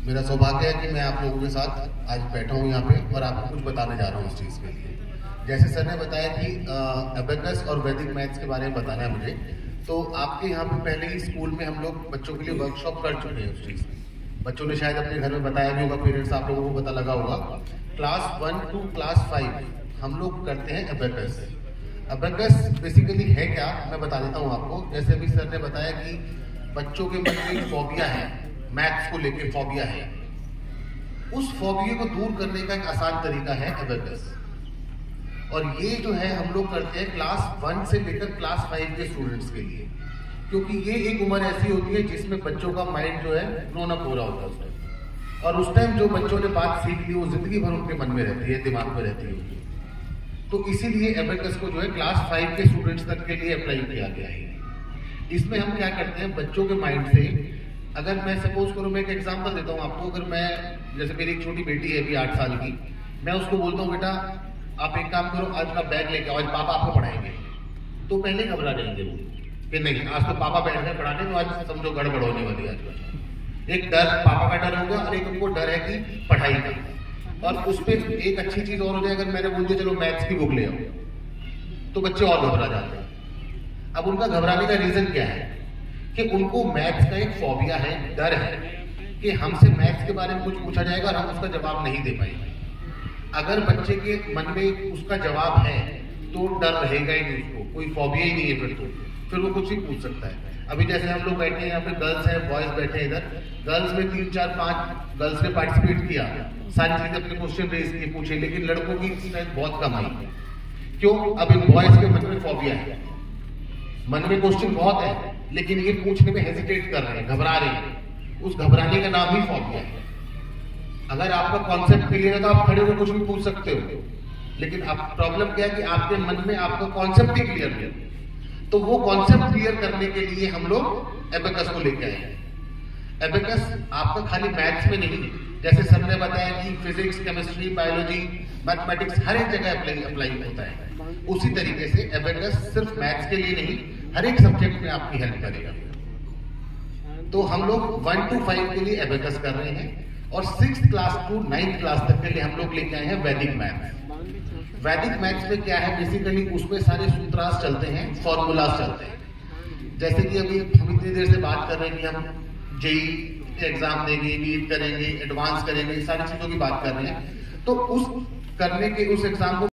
मेरा सौभाग्य है कि मैं आप लोगों के साथ आज बैठा हूँ यहाँ पे और आपको कुछ बताने जा रहा हूँ इस चीज़ के लिए। जैसे सर ने बताया कि एबेकस और वैदिक मैथ्स के बारे में बताना है मुझे, तो आपके यहाँ पे पहले ही स्कूल में हम लोग बच्चों के लिए वर्कशॉप कर चुके हैं उस चीज़ की। बच्चों ने शायद अपने घर में बताया भी होगा, पेरेंट्स आप लोगों को पता लगा होगा। क्लास 1 to क्लास 5 हम लोग करते हैं एबेकस। एबेकस बेसिकली है क्या, मैं बता देता हूँ आपको। जैसे अभी सर ने बताया कि बच्चों के मन में एक फोबिया है, मैथ्स को लेके फोबिया है। उस फोबिया को दूर करने का एक आसान तरीका है एबेकस। और ये जो है हम लोग करते हैं क्लास 1 से लेकर क्लास 5 के स्टूडेंट्स के लिए, क्योंकि ये एक उम्र ऐसी होती है जिसमें बच्चों का माइंड जो है ग्रोन अप हो रहा होता है उस टाइम। और उस टाइम जो बच्चों ने बात सीख ली वो जिंदगी भर उनके मन में रहती है, दिमाग में रहती है। तो इसीलिए एबेकस को जो है क्लास 5 के स्टूडेंट्स तक के लिए अप्लाई किया गया है। इसमें हम क्या करते हैं, बच्चों के माइंड से, अगर मैं सपोज करूँ, मैं एक एग्जांपल देता हूँ आपको। अगर मैं, जैसे मेरी एक छोटी बेटी है अभी 8 साल की, मैं उसको बोलता हूँ बेटा आप एक काम करो, आज का बैग लेके आओ, आज पापा आपको पढ़ाएंगे, तो पहले घबरा जाएंगे वो कि नहीं आज तो पापा बैठ गए पढ़ाने, तो आज समझो गड़बड़ होने वाली है। आज एक डर, पापा का डर होगा और एक उनको डर है कि पढ़ाई का। और उस पर एक अच्छी चीज और हो जाए, अगर मैंने बोल दिया चलो मैथ्स की बुक ले आओ, तो बच्चे और घबरा जाते हैं। अब उनका घबराने का रीजन क्या है कि उनको मैथ्स का एक फोबिया है, डर है कि हमसे मैथ्स के बारे में कुछ पूछा जाएगा और हम उसका जवाब नहीं दे पाएंगे। अगर बच्चे के मन में उसका जवाब है तो डर रहेगा ही नहीं, उसको कोई फोबिया ही नहीं है, फिर वो कुछ भी पूछ सकता है। अभी जैसे हम लोग बैठे हैं यहाँ पे, गर्ल्स हैं बॉयज बैठे हैं इधर, गर्ल्स में 3 4 5 गर्ल्स ने पार्टिसिपेट किया, सारी चीजें अपने क्वेश्चन रेज किए, पूछे, लेकिन लड़कों की स्ट्रेंथ बहुत कम आई। क्यों? अब इन बॉयज के मन में फोबिया है, मन में क्वेश्चन बहुत है लेकिन ये पूछने में हेजिटेट कर रहे हैं, घबरा रहे हैं। उस घबराने का नाम ही फोबिया है। अगर आपका कॉन्सेप्ट क्लियर है तो आप खड़े होकर कुछ भी पूछ सकते हो, लेकिन अब प्रॉब्लम क्या है कि आपके मन में आपका कॉन्सेप्ट ही क्लियर नहीं। तो वो कॉन्सेप्ट क्लियर करने के लिए हम लोग एबेकस को लेके आए हैं। एबेकस आपका खाली मैथ्स में नहीं, जैसे सर ने बताया कि फिजिक्स, केमिस्ट्री, बायोलॉजी, मैथमेटिक्स हर एक जगह अप्लाई होता है। उसी तरीके से एबेकस सिर्फ मैथ्स के लिए नहीं, हर एक सब्जेक्ट में आपकी हेल्प करेगा। तो हम लोग 1 to 5 के लिए एबेकस कर रहे हैं और 6th class to 9th class तक के लिए हम लोग लेके आए हैं वैदिक मैथ्स। वैदिक मैथ्स में क्या है, बेसिकली उसमें सारे सूत्रास चलते हैं, फॉर्मूलाज चलते हैं। जैसे कि अभी हम इतनी देर से बात कर रहे हैं कि हम जेईई एग्जाम देंगे, नीट करेंगे, एडवांस करेंगे, सारी चीजों की बात कर रहे हैं। तो उस करने के उस एग्जाम को